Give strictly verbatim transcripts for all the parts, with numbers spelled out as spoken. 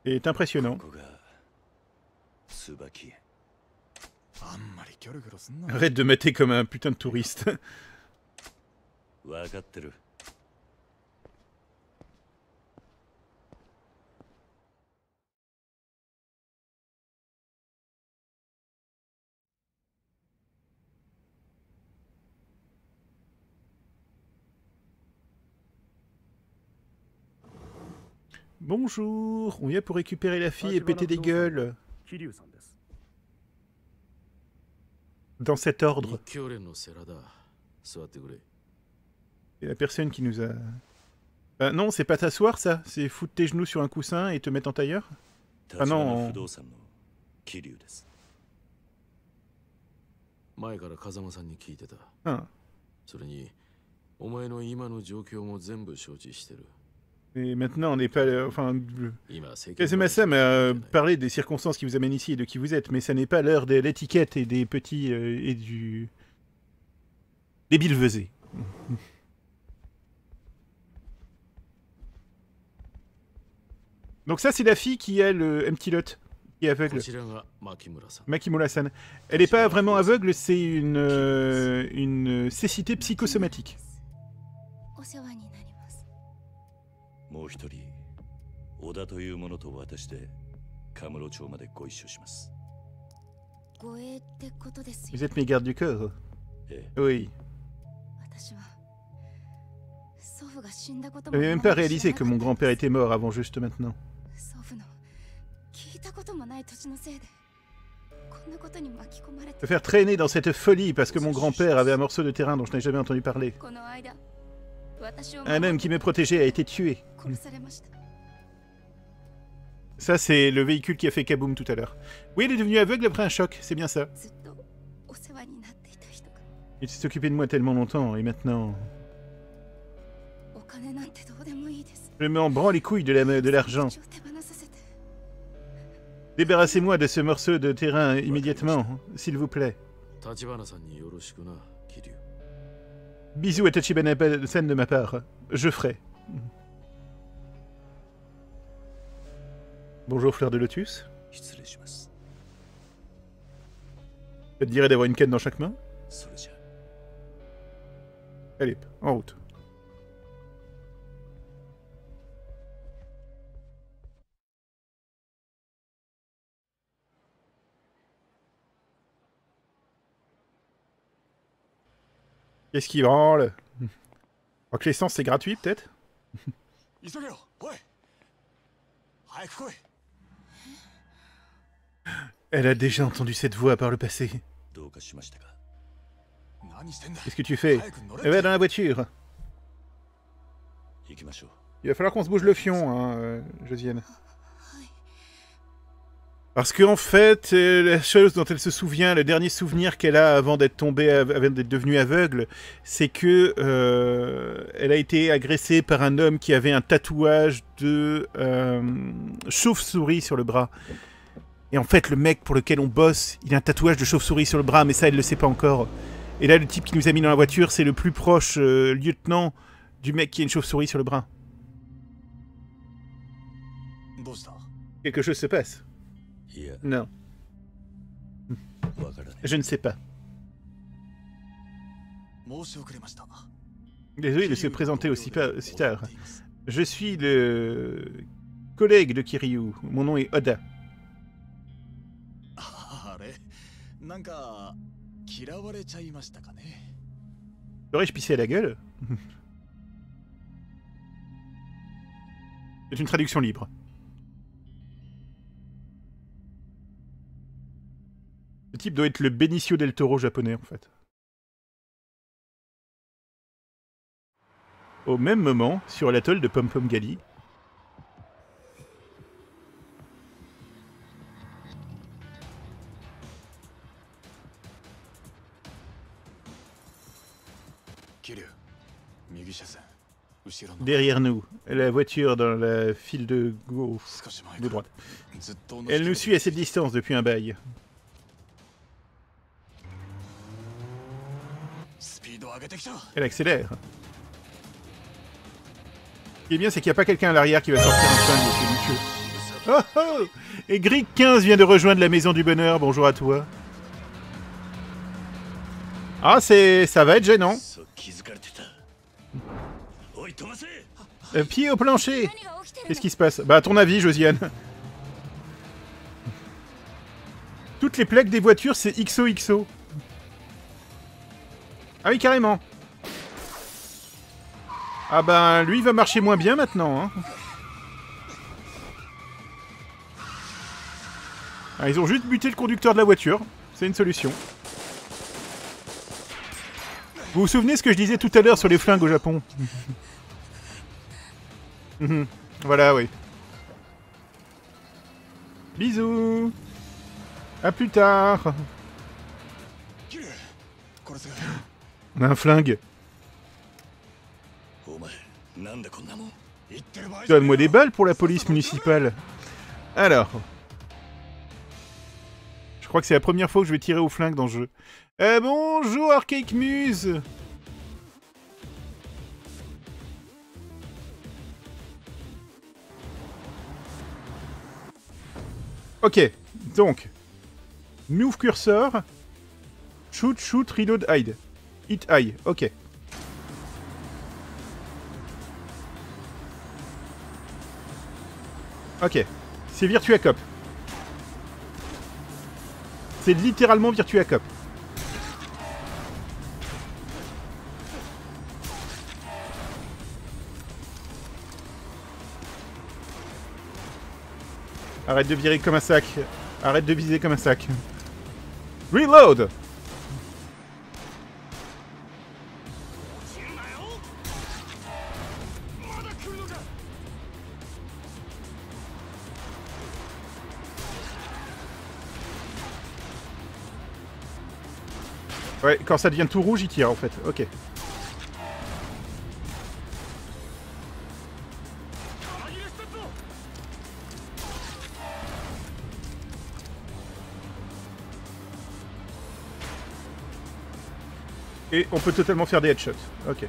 C'est impressionnant. Arrête de mater comme un putain de touriste. Bonjour, on vient pour récupérer la fille et péter des gueules. Dans cet ordre. C'est la personne qui nous a... Bah non, c'est pas t'asseoir ça, c'est foutre tes genoux sur un coussin et te mettre en tailleur. Ah non, en... Ah. Et maintenant, on n'est pas... Enfin... Kazuma-san m'a euh, parlé des circonstances qui vous amènent ici et de qui vous êtes, mais ça n'est pas l'heure de l'étiquette et des petits... Euh, et du... des billevesées. Donc ça, c'est la fille qui a le empty lot, qui est aveugle. Makimura-san. Elle n'est pas vraiment aveugle, c'est une... Euh, une cécité psychosomatique. Vous êtes mes gardes du corps? Oui. Je n'avais même pas réalisé que mon grand-père était mort avant juste maintenant. Me faire traîner dans cette folie parce que mon grand-père avait un morceau de terrain dont je n'ai jamais entendu parler. Un homme qui me protégeait a été tué. Ça, c'est le véhicule qui a fait kaboom tout à l'heure. Oui, elle est devenue aveugle après un choc, c'est bien ça. Il s'est occupé de moi tellement longtemps, et maintenant... Je m'en branle les couilles de l'argent. Débarrassez-moi de ce morceau de terrain immédiatement, s'il vous plaît. Bisous à Tachibana-san de ma part. Je ferai. Bonjour, fleur de lotus. Ça te dirait d'avoir une canne dans chaque main? Allez, en route. Qu'est-ce qui branle? Je crois que l'essence c'est gratuit peut-être? Elle a déjà entendu cette voix par le passé. Qu'est-ce que tu fais? Elle va dans la voiture. Il va falloir qu'on se bouge le fion, hein, euh, Josiane. Parce qu'en fait, euh, la chose dont elle se souvient, le dernier souvenir qu'elle a avant d'être tombée, avant d'être devenue aveugle, c'est que euh, elle a été agressée par un homme qui avait un tatouage de euh, chauve-souris sur le bras. Et en fait, le mec pour lequel on bosse, il a un tatouage de chauve-souris sur le bras, mais ça, elle le sait pas encore. Et là, le type qui nous a mis dans la voiture, c'est le plus proche euh, lieutenant du mec qui a une chauve-souris sur le bras. Quelque chose se passe. Non. Je ne sais pas. Désolé de se présenter aussi, pas, aussi tard. Je suis le collègue de Kiryu. Mon nom est Oda. Aurais-je pissé à la gueule? C'est une traduction libre. Ce type doit être le Benicio del Toro japonais, en fait. Au même moment, sur l'atoll de Pom Pom Gali, derrière nous, la voiture dans la file de gauche, de droite. Elle nous suit à cette distance depuis un bail. Elle accélère. Ce qui est bien, c'est qu'il n'y a pas quelqu'un à l'arrière qui va sortir un flingue, c'est luxueux. Oh, oh. Et Grig quinze vient de rejoindre la Maison du Bonheur. Bonjour à toi. Ah, c'est... ça va être gênant. Euh, pied au plancher. Qu'est-ce qui se passe? Bah, à ton avis, Josiane. Toutes les plaques des voitures, c'est X O X O. Ah oui, carrément. Ah ben, lui, il va marcher moins bien maintenant. Hein. Ah, ils ont juste buté le conducteur de la voiture. C'est une solution. Vous vous souvenez ce que je disais tout à l'heure sur les flingues au Japon? Voilà, oui. Bisous. À plus tard. On a un flingue. Donne-moi des balles pour la police municipale. Alors. Je crois que c'est la première fois que je vais tirer au flingue dans le jeu. Euh, bonjour Arcade Muse. Ok, donc. Move cursor. Shoot, shoot, reload, hide. Hit, hide, ok. Ok. C'est Virtua Cop. C'est littéralement Virtua Cop. Arrête de virer comme un sac. Arrête de viser comme un sac. Reload! Ouais, quand ça devient tout rouge, il tire en fait. Ok. Et on peut totalement faire des headshots. Ok.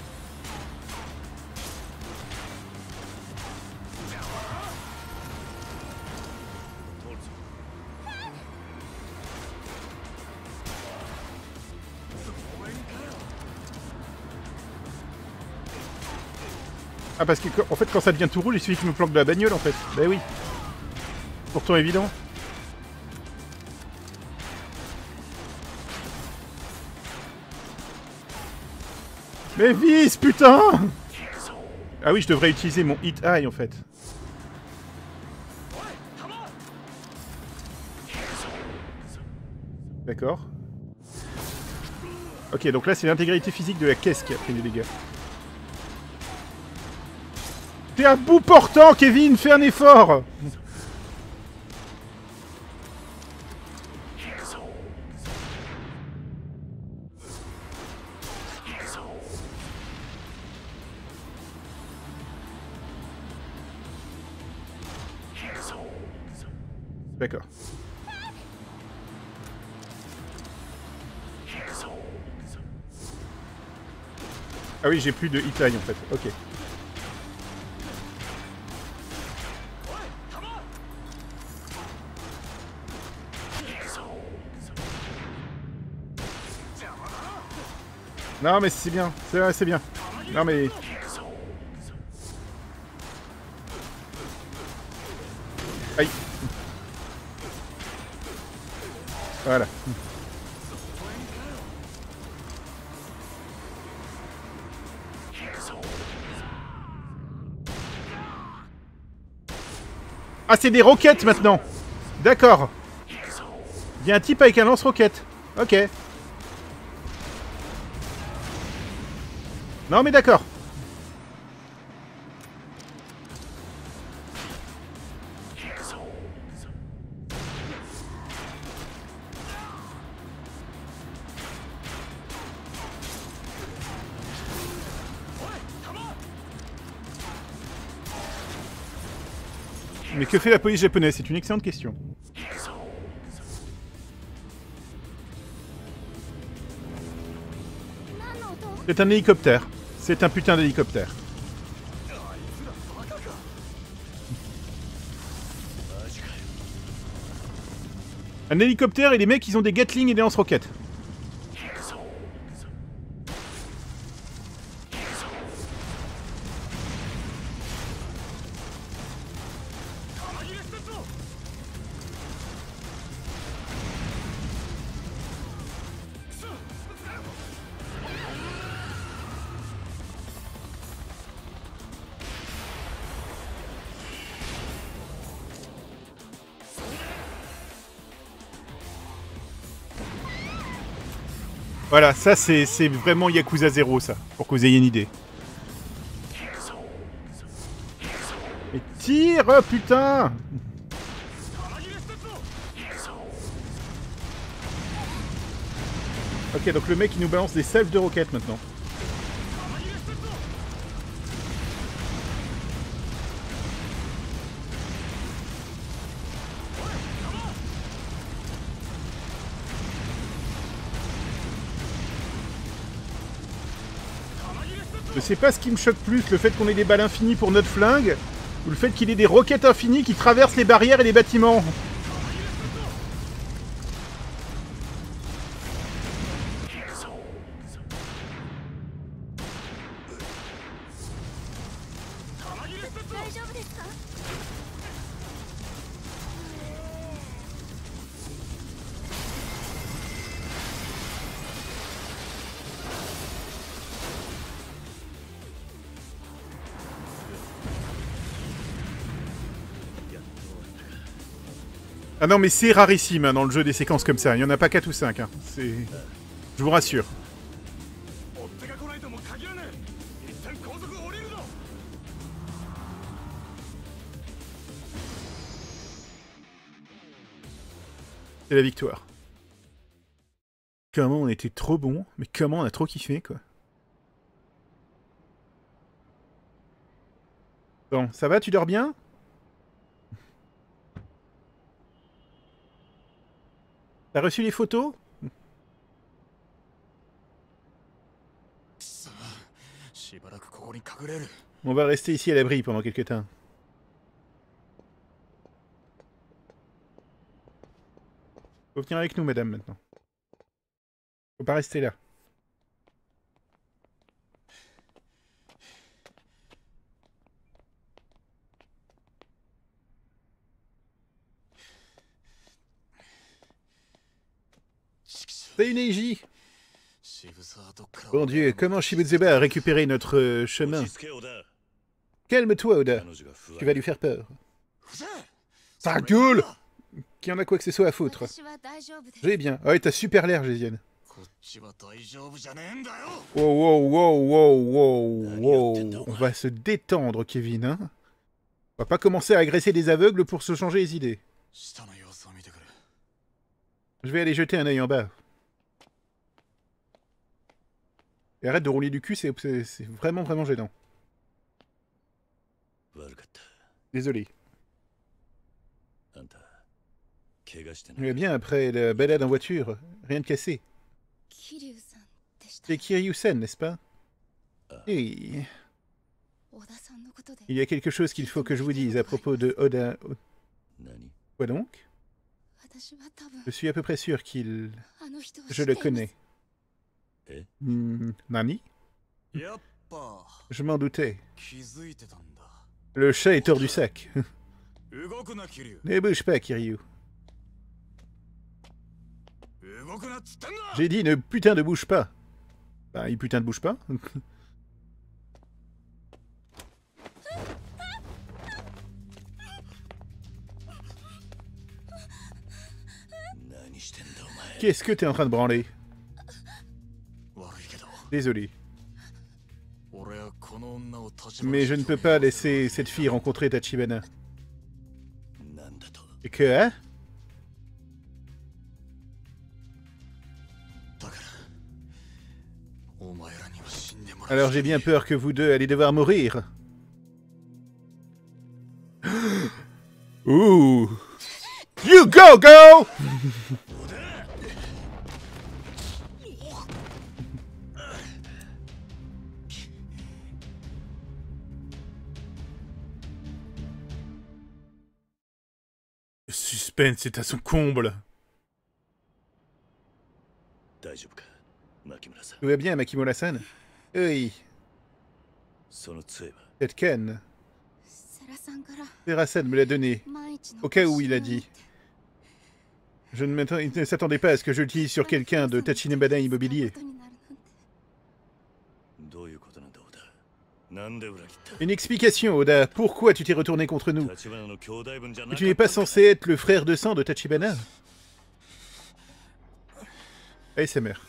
Ah, parce que, en fait, quand ça devient tout rouge, il suffit que je me planque de la bagnole, en fait. Bah oui. Pourtant évident. Mais vise, putain! Ah oui, je devrais utiliser mon hit eye, en fait. D'accord. Ok, donc là, c'est l'intégrité physique de la caisse qui a pris des dégâts. T'es à bout portant, Kevin! Fais un effort! D'accord. Ah oui, j'ai plus de hit line en fait. Ok. Non mais c'est bien, c'est c'est bien. Non mais... Aïe. Voilà. Ah, c'est des roquettes maintenant. D'accord. Il y a un type avec un lance-roquette. Ok. Non mais d'accord. Mais que fait la police japonaise? C'est une excellente question. C'est un hélicoptère. C'est un putain d'hélicoptère. Un hélicoptère et les mecs ils ont des Gatling et des lance-roquettes. Voilà, ça c'est vraiment Yakuza zéro, ça, pour que vous ayez une idée. Mais tire, oh, putain! Ok, donc le mec il nous balance des salves de roquettes maintenant. Je sais pas ce qui me choque plus, le fait qu'on ait des balles infinies pour notre flingue, ou le fait qu'il ait des roquettes infinies qui traversent les barrières et les bâtiments. Ah non mais c'est rarissime hein, dans le jeu des séquences comme ça, il n'y en a pas quatre ou cinq, hein. C'est... Je vous rassure. C'est la victoire. Comment on était trop bon, mais comment on a trop kiffé quoi. Bon, ça va, tu dors bien? T'as reçu les photos? On va rester ici à l'abri pendant quelques temps. Faut venir avec nous, madame, maintenant. Faut pas rester là. C'est une E J. Bon Dieu, comment Shibuzeba a récupéré notre euh, chemin? Calme-toi, Oda. Tu vas lui faire peur. Ta gueule! Qui en a quoi que ce soit à foutre? J'ai bien. Ah ouais, t'as super l'air, Gésienne. Wow, wow, wow, wow, wow, wow. On va se détendre, Kevin, hein? On va pas commencer à agresser des aveugles pour se changer les idées. Je vais aller jeter un œil en bas. Et arrête de rouler du cul, c'est vraiment, vraiment gênant. Désolé. Mais bien, après la balade en voiture, rien de cassé. C'est Kiryu-sen, n'est-ce pas? Et... Il y a quelque chose qu'il faut que je vous dise à propos de Oda... Quoi donc? Je suis à peu près sûr qu'il... Je le connais. Hmm, Nani? Je m'en doutais. Le chat est hors du sac. Ne bouge pas, Kiryu. J'ai dit ne putain de bouge pas. Bah, il putain de bouge pas. Qu'est-ce que t'es en train de branler? Désolé. Mais je ne peux pas laisser cette fille rencontrer Tachibana. Et que, hein? Alors j'ai bien peur que vous deux allez devoir mourir. Ouh! You go, go! Le suspense est à son comble. Tout va bien, Makimura-san? Oui. Cette canne. Sera-san me l'a donnée. Au cas où, il a dit. Je ne, il ne s'attendait pas à ce que je l'utilise sur quelqu'un de Tachinebana Immobilier. Une explication, Oda. Pourquoi tu t'es retourné contre nous? Et tu n'es pas censé être le frère de sang de Tachibana? A S M R.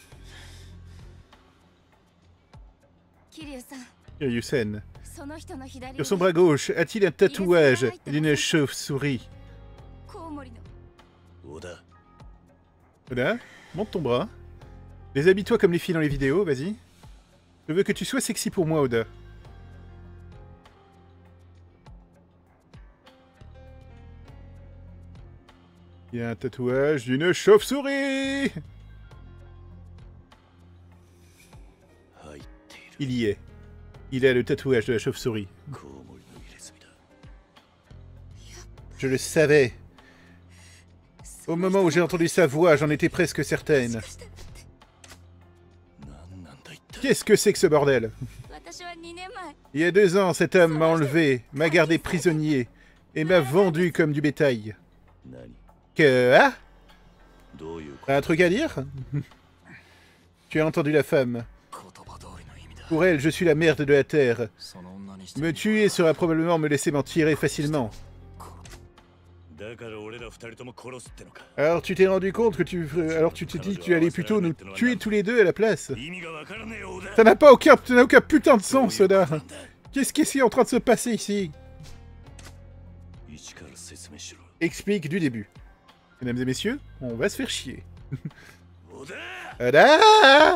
Kiryu-sen. Sur son bras gauche, a-t-il un tatouage d'une chauve-souris? Oda, monte ton bras. Déshabille-toi comme les filles dans les vidéos, vas-y. Je veux que tu sois sexy pour moi, Oda. Il y a un tatouage d'une chauve-souris. Il y est. Il a le tatouage de la chauve-souris. Je le savais. Au moment où j'ai entendu sa voix, j'en étais presque certaine. Qu'est-ce que c'est que ce bordel? Il y a deux ans, cet homme m'a enlevé, m'a gardé prisonnier et m'a vendu comme du bétail. Que... Ah? T'as un truc à dire? Tu as entendu la femme. Pour elle, je suis la merde de la Terre. Me tuer sera probablement me laisser m'en tirer facilement. Alors tu t'es rendu compte que tu... Alors tu t'es dit que tu allais plutôt nous tuer tous les deux à la place. Ça n'a pas aucun... Ça n'a aucun putain de sens, Oda. Qu'est-ce qui est en train de se passer ici? Explique du début. Mesdames et messieurs, on va se faire chier. Oda!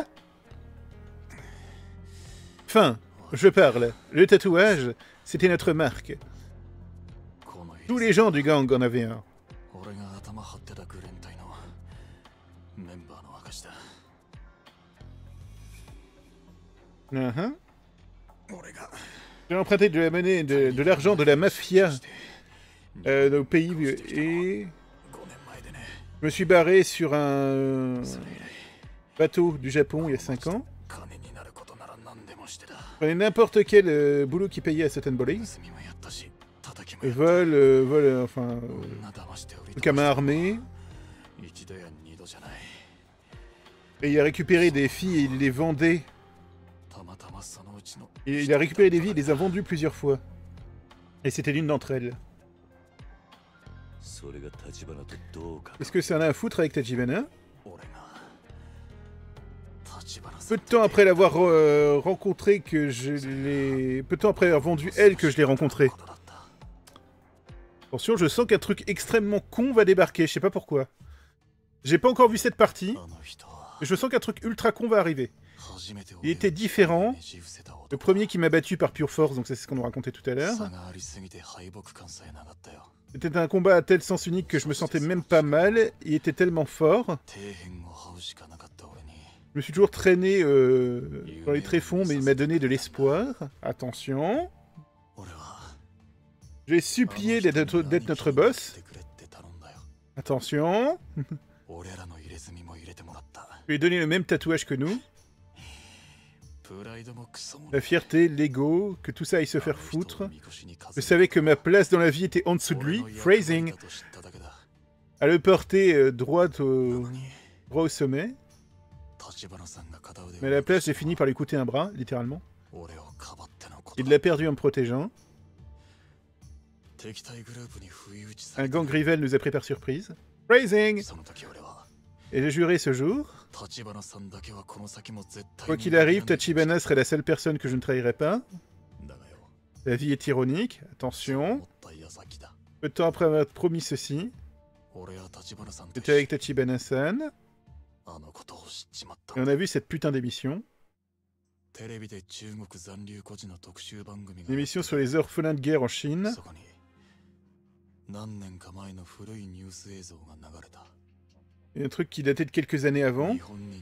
Fin. Je parle. Le tatouage, c'était notre marque. Tous les gens du gang en avaient un. Uh-huh. J'ai emprunté de la monnaie, de, de l'argent de la mafia euh, au pays et je me suis barré sur un bateau du Japon il y a cinq ans. Je prenais n'importe quel euh, boulot qui payait à Sutton Bowling. Vol, euh, vol, euh, enfin, euh, à main armée. Et il a récupéré des filles et il les vendait. Et il a récupéré des filles et il les a vendues plusieurs fois. Et c'était l'une d'entre elles. Est-ce que ça en a à foutre avec Tachibana? Peu de temps après l'avoir euh, rencontré que je l'ai... Peu de temps après avoir vendu elle que je l'ai rencontrée. Attention, je sens qu'un truc extrêmement con va débarquer, je sais pas pourquoi. J'ai pas encore vu cette partie, mais je sens qu'un truc ultra con va arriver. Il était différent. Le premier qui m'a battu par pure force, donc c'est ce qu'on nous racontait tout à l'heure. C'était un combat à tel sens unique que je me sentais même pas mal. Il était tellement fort. Je me suis toujours traîné euh, dans les tréfonds, mais il m'a donné de l'espoir. Attention. J'ai supplié d'être notre boss. Attention. Je lui ai donné le même tatouage que nous. La fierté, l'ego, que tout ça aille se faire foutre. Je savais que ma place dans la vie était en dessous de lui. Phrasing. À le porter euh, droit, au... droit au sommet. Mais à la place, j'ai fini par lui coûter un bras, littéralement. Il l'a perdu en me protégeant. Un gang rival nous a pris par surprise. Phrasing. Et j'ai juré ce jour. Quoi qu'il arrive, Tachibana serait la seule personne que je ne trahirais pas. La vie est ironique. Attention. Peu de temps après avoir promis ceci, j'étais avec Tachibana-san. Et on a vu cette putain d'émission. Une émission sur les orphelins de guerre en Chine. Et un truc qui datait de quelques années avant.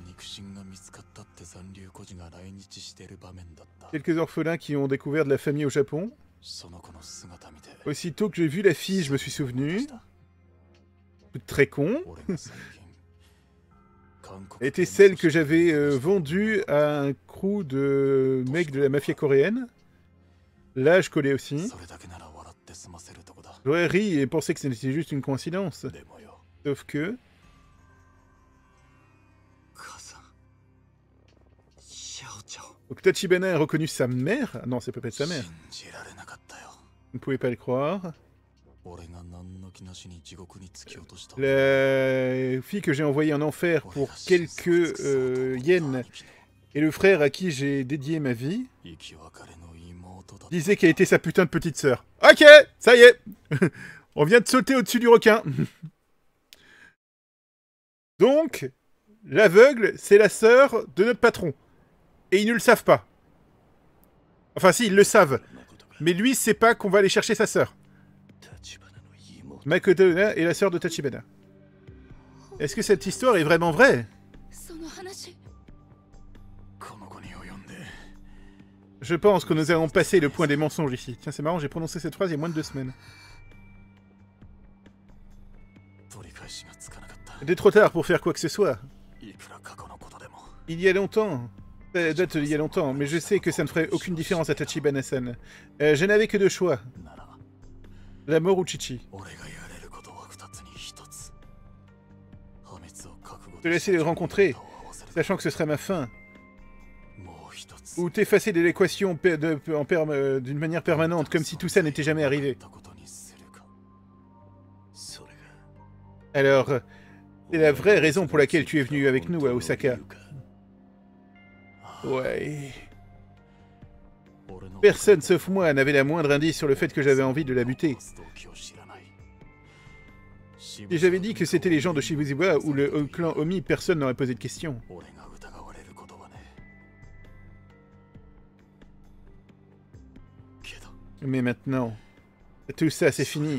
Quelques orphelins qui ont découvert de la famille au Japon. Aussitôt que j'ai vu la fille, je me suis souvenu. Très con. était celle que j'avais euh, vendue à un crew de mecs de la mafia coréenne. Là, je collais aussi. J'aurais ri et pensé que c'était juste une coïncidence. Sauf que... Donc Tachibana a reconnu sa mère. Ah non, c'est peut-être sa mère. Vous ne pouvez pas le croire. La fille que j'ai envoyée en enfer pour quelques euh, yens et le frère à qui j'ai dédié ma vie disait qu'elle était sa putain de petite sœur. Ok, ça y est. On vient de sauter au-dessus du requin. Donc, l'aveugle, c'est la sœur de notre patron. Et ils ne le savent pas. Enfin si, ils le savent. Mais lui, il sait pas qu'on va aller chercher sa sœur. Makoto est la sœur de Tachibana. Est-ce que cette histoire est vraiment vraie? Je pense que nous allons passer le point des mensonges ici. Tiens, c'est marrant, j'ai prononcé cette phrase il y a moins de deux semaines. Il est trop tard pour faire quoi que ce soit. Il y a longtemps. Ça date d'il y a longtemps, mais je sais que ça ne ferait aucune différence à Tachibana-san. Euh, je n'avais que deux choix. La mort ou Chichi. Te laisser les rencontrer, sachant que ce serait ma fin. Ou t'effacer de l'équation euh, d'une manière permanente, comme si tout ça n'était jamais arrivé. Alors, c'est la vraie raison pour laquelle tu es venu avec nous à Osaka. Ouais. Personne sauf moi n'avait la moindre indice sur le fait que j'avais envie de la buter. Si j'avais dit que c'était les gens de Shibuya ou le clan Omi, personne n'aurait posé de questions. Mais maintenant, tout ça c'est fini.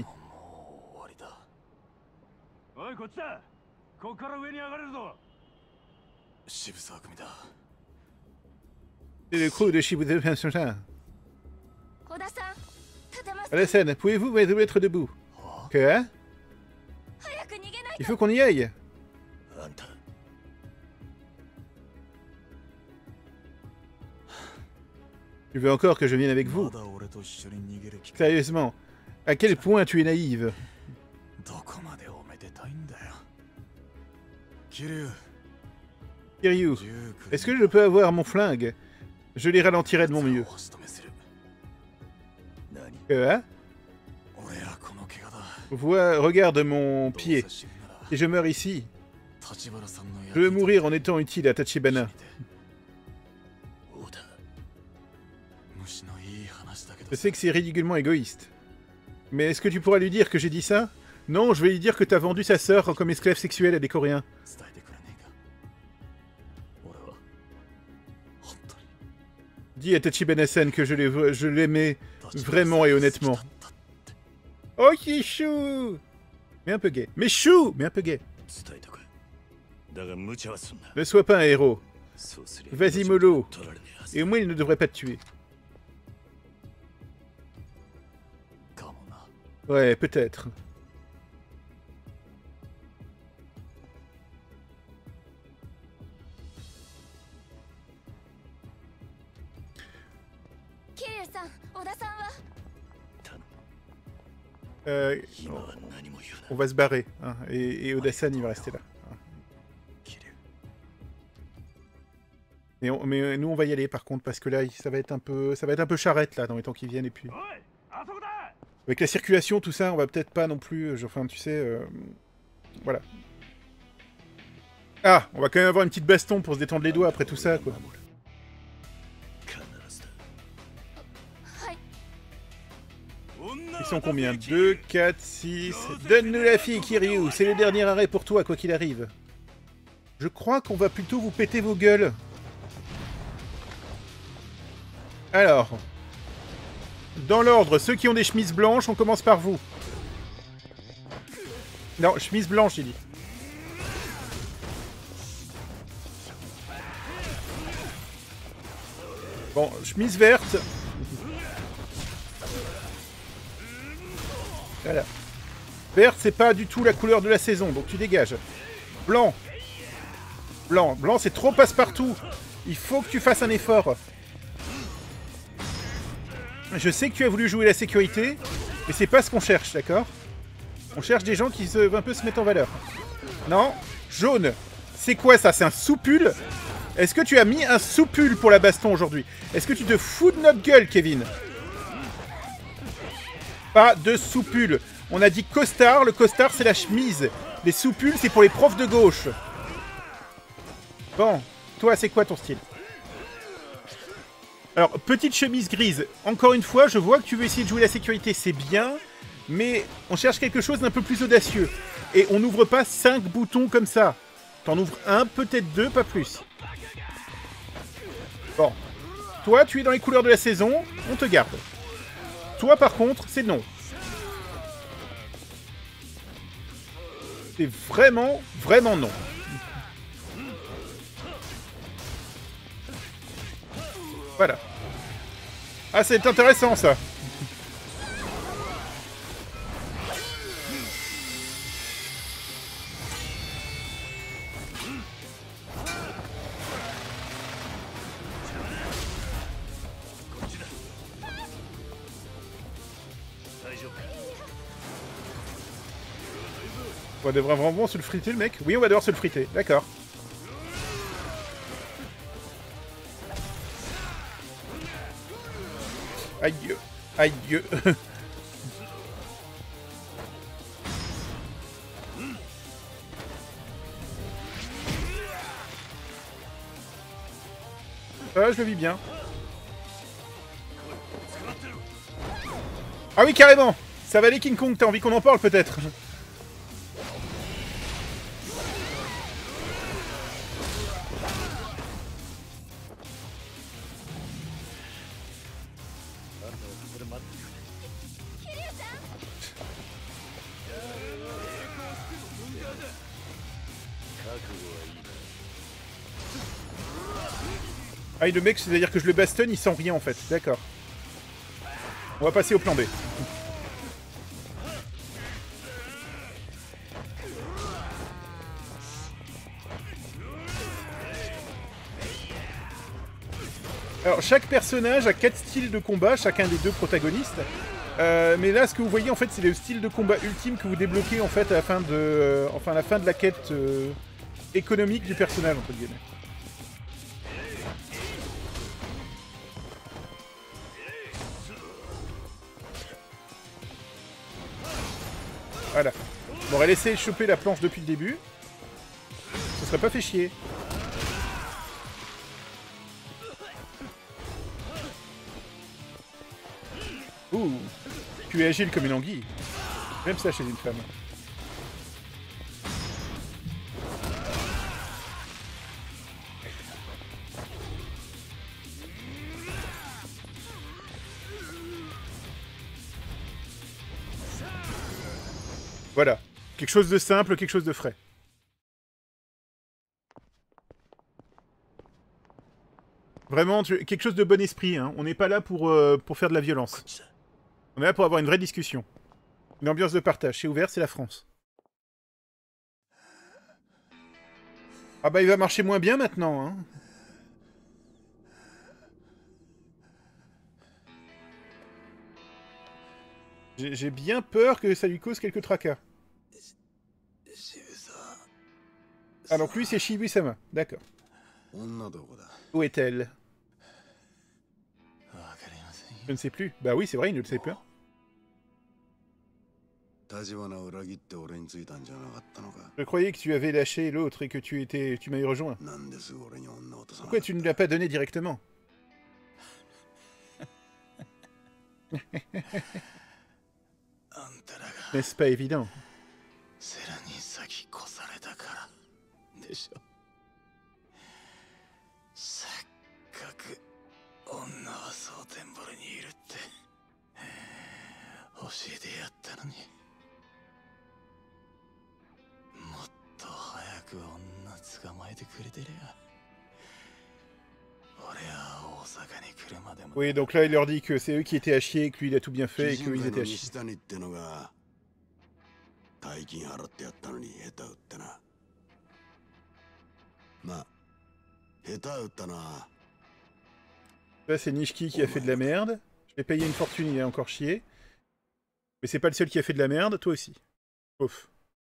C'est le crew de Shibuya. Oda-san, pouvez-vous vous mettre debout? Que? Il faut qu'on y aille. Tu veux encore que je vienne avec vous? Sérieusement, à quel point tu es naïve? Kiryu, est-ce que je peux avoir mon flingue? Je les ralentirai de mon mieux. Que, hein? Vois, regarde mon pied. Si je meurs ici, je veux mourir en étant utile à Tachibana. Je sais que c'est ridiculement égoïste. Mais est-ce que tu pourras lui dire que j'ai dit ça? Non, je vais lui dire que t'as vendu sa sœur comme esclave sexuelle à des Coréens. Dis à Tachibana-san que je l'aimais vraiment et honnêtement. Oh, qui chou! Mais un peu gay. Mais chou! Mais un peu gay. Ne sois pas un héros. Vas-y, mollo. Et au moins, il ne devrait pas te tuer. Ouais, peut-être. Euh, on va se barrer, hein, et, et Oda-san il va rester là. Mais, on, mais nous on va y aller par contre parce que là ça va être un peu, ça va être un peu charrette là dans les temps qui viennent et puis avec la circulation tout ça on va peut-être pas non plus, enfin tu sais, euh, voilà. Ah, on va quand même avoir une petite baston pour se détendre les doigts après tout ça quoi. Ils sont combien? deux, quatre, six... Donne-nous la fille, Kiryu. C'est le dernier arrêt pour toi, quoi qu'il arrive. Je crois qu'on va plutôt vous péter vos gueules. Alors... Dans l'ordre, ceux qui ont des chemises blanches, on commence par vous. Non, chemise blanche, il dit. Bon, chemise verte... Voilà. Vert, c'est pas du tout la couleur de la saison, donc tu dégages. Blanc. Blanc, blanc, c'est trop passe-partout. Il faut que tu fasses un effort. Je sais que tu as voulu jouer la sécurité, mais c'est pas ce qu'on cherche, d'accord? On cherche des gens qui se, un peu se mettent en valeur. Non, jaune. C'est quoi ça? C'est un soupule? Est-ce que tu as mis un soupule pour la baston aujourd'hui? Est-ce que tu te fous de notre gueule, Kevin? Pas de soupule. On a dit costard. Le costard, c'est la chemise. Les soupules, c'est pour les profs de gauche. Bon, toi, c'est quoi ton style? Alors, petite chemise grise. Encore une fois, je vois que tu veux essayer de jouer la sécurité. C'est bien, mais on cherche quelque chose d'un peu plus audacieux. Et on n'ouvre pas cinq boutons comme ça. T'en ouvres un, peut-être deux, pas plus. Bon. Toi, tu es dans les couleurs de la saison, on te garde. Toi, par contre, c'est non. C'est vraiment, vraiment non. Voilà. Ah, c'est intéressant, ça. On va devoir vraiment se le friter, le mec? Oui, on va devoir se le friter. D'accord. Aïe. Aïe. Ah, je le vis bien. Ah oui, carrément. Ça va aller, King Kong. T'as envie qu'on en parle, peut-être? Ah, le mec, c'est-à-dire que je le bastonne, il sent rien, en fait. D'accord. On va passer au plan B. Alors, chaque personnage a quatre styles de combat, chacun des deux protagonistes. Euh, mais là, ce que vous voyez, en fait, c'est le style de combat ultime que vous débloquez, en fait, à la fin de, euh, enfin, à la fin de la quête euh, économique du personnage, entre guillemets. Voilà. On aurait laissé choper la planche depuis le début. Ce serait pas fait chier. Ouh. Tu es agile comme une anguille. Même ça chez une femme. Voilà. Quelque chose de simple, quelque chose de frais. Vraiment, tu... quelque chose de bon esprit. Hein. On n'est pas là pour, euh, pour faire de la violence. On est là pour avoir une vraie discussion. Une ambiance de partage. C'est ouvert, c'est la France. Ah bah il va marcher moins bien maintenant. Hein. J'ai bien peur que ça lui cause quelques tracas. Ah donc lui c'est Shibu-sama. D'accord. Où est-elle? Je ne sais plus. Bah oui, c'est vrai, il ne le sait pas. Je croyais que tu avais lâché l'autre et que tu étais, tu m'avais rejoint. Pourquoi tu ne l'as pas donné directement? N'est-ce pas évident? Oui, donc là, il leur dit que c'est eux qui étaient à chier, que lui, il a tout bien fait et qu'ils étaient à chier. Là, c'est Nishiki qui a fait de la merde. Je l'ai payé une fortune, il a encore chié. Mais c'est pas le seul qui a fait de la merde, toi aussi. Ouf.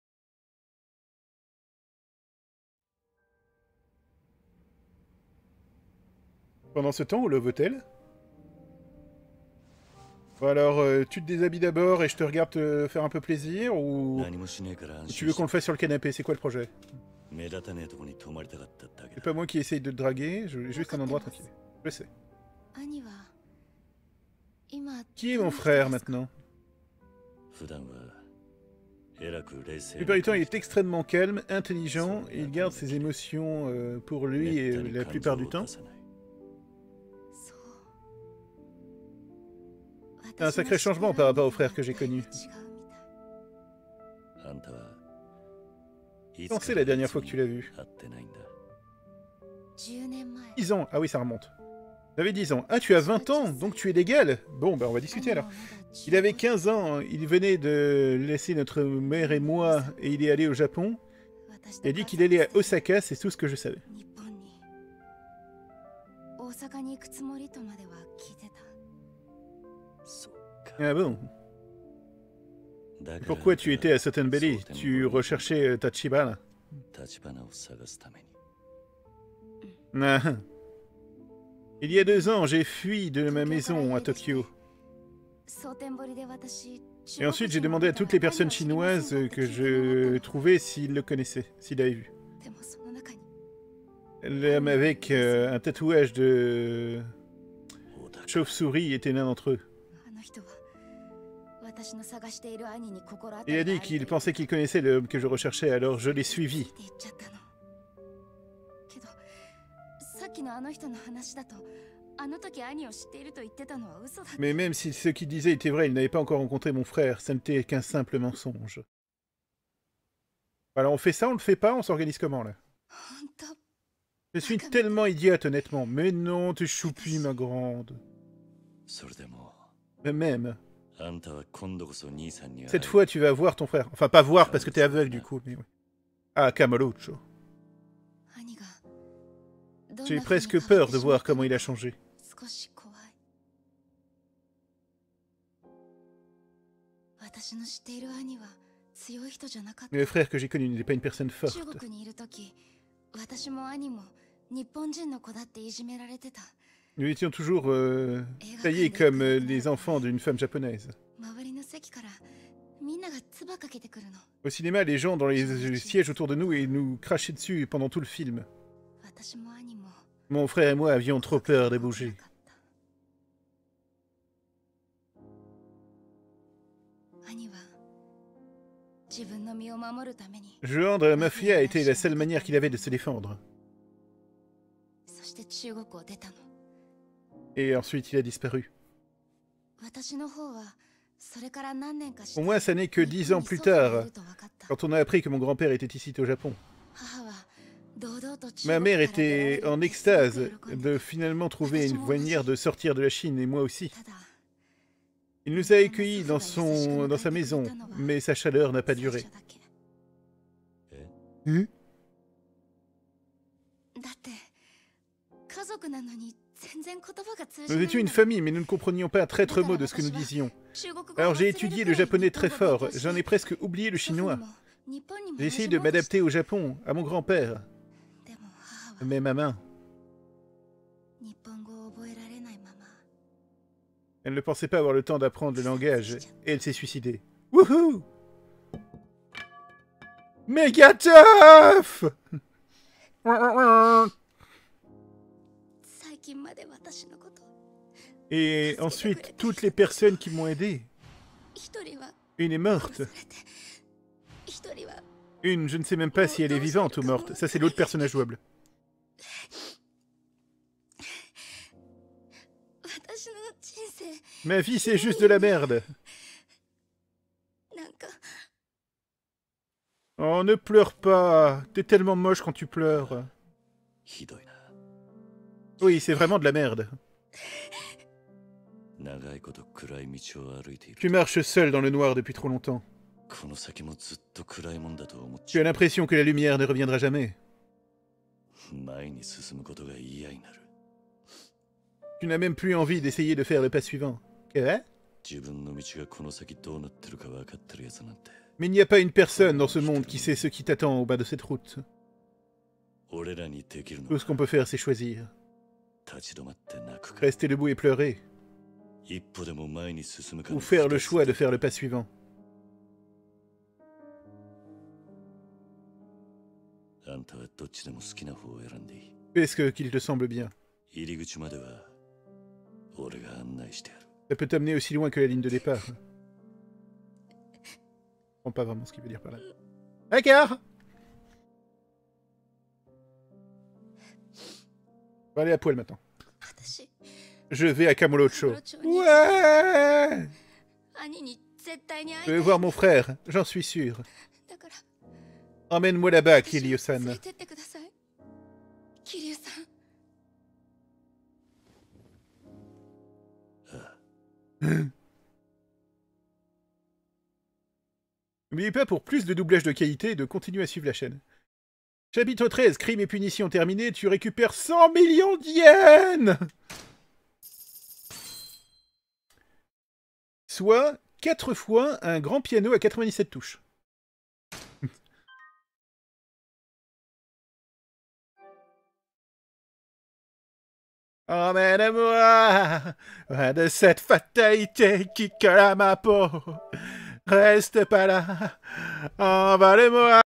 Pendant ce temps, au Love Hotel. Bon alors, euh, tu te déshabilles d'abord et je te regarde te faire un peu plaisir, ou tu veux qu'on le fasse sur le canapé? C'est quoi le projet? C'est pas moi qui essaye de te draguer, je veux juste un endroit tranquille. Je sais. Qui est mon frère maintenant? La plupart du temps, il est extrêmement calme, intelligent, et il garde ses émotions euh, pour lui et euh, la plupart du temps. Un sacré changement par rapport au frère que j'ai connu. Quand c'est la dernière fois que tu l'as vu? dix ans. Ah oui, ça remonte. J'avais dix ans. Ah, tu as vingt ans, donc tu es légal. Bon, bah on va discuter alors. Il avait quinze ans, il venait de laisser notre mère et moi, et il est allé au Japon. Il a dit qu'il allait à Osaka, c'est tout ce que je savais. Ah bon? Pourquoi tu étais à Sutton Belly? Tu recherchais Tachibana? Ah. Il y a deux ans, j'ai fui de ma maison à Tokyo. Et ensuite, j'ai demandé à toutes les personnes chinoises que je trouvais s'ils le connaissaient, s'ils l'avaient vu. L'homme avec euh, un tatouage de chauve-souris était l'un d'entre eux. Il a dit qu'il pensait qu'il connaissait l'homme que je recherchais, alors je l'ai suivi. Mais même si ce qu'il disait était vrai, il n'avait pas encore rencontré mon frère, ça n'était qu'un simple mensonge. Alors on fait ça, on le fait pas, on s'organise comment là? Je suis tellement idiote honnêtement, mais non, tu choupis ma grande. Mais même. Cette fois tu vas voir ton frère, enfin pas voir parce que t'es aveugle du coup, mais oui. Ah, Kamurocho. J'ai presque peur de voir comment il a changé. Mais le frère que j'ai connu n'était pas une personne forte. Nous étions toujours euh, taillés comme euh, les enfants d'une femme japonaise. Au cinéma, les gens dans les, les sièges autour de nous et nous crachaient dessus pendant tout le film. Mon frère et moi avions trop peur de bouger. Joindre la mafia était la seule manière qu'il avait de se défendre. Et ensuite, il a disparu. Pour moi, ça n'est que dix ans plus tard, quand on a appris que mon grand-père était ici au Japon. Ma mère était en extase de finalement trouver une manière de sortir de la Chine, et moi aussi. Il nous a accueillis dans, son, dans sa maison, mais sa chaleur n'a pas duré. Mmh. Nous étions une famille, mais nous ne comprenions pas un traître mot de ce que nous disions. Alors j'ai étudié le japonais très fort, j'en ai presque oublié le chinois. J'ai essayé de m'adapter au Japon, à mon grand-père. Mais ma main... Elle ne pensait pas avoir le temps d'apprendre le langage, et elle s'est suicidée. Wouhou! Méga tough! Et ensuite, toutes les personnes qui m'ont aidé. Une est morte. Une, je ne sais même pas si elle est vivante ou morte. Ça, c'est l'autre personnage jouable. Ma vie, c'est juste de la merde. Oh, ne pleure pas. T'es tellement moche quand tu pleures. Oui, c'est vraiment de la merde. Tu marches seul dans le noir depuis trop longtemps. Tu as l'impression que la lumière ne reviendra jamais. Tu n'as même plus envie d'essayer de faire le pas suivant. Qu'est-ce? Mais il n'y a pas une personne dans ce monde qui sait ce qui t'attend au bas de cette route. Tout ce qu'on peut faire, c'est choisir. Rester debout et pleurer. Ou faire le choix de faire le pas suivant. Fais ce qu'il te semble bien. Ça peut t'amener aussi loin que la ligne de départ. Je comprends pas vraiment ce qu'il veut dire par là. D'accord. On va aller à poil maintenant. Je vais à Kamurocho. Ouais. Je vais voir mon frère, j'en suis sûr. Emmène-moi là-bas, Kiryu-san. N'oubliez pas, pour plus de doublage de qualité, de continuer à suivre la chaîne. Chapitre treize, Crimes et punitions terminé, tu récupères cent millions d'yens. Soit quatre fois un grand piano à quatre-vingt-dix-sept touches. Emmène-moi de cette fatalité qui colle à ma peau. Reste pas là, envole-moi.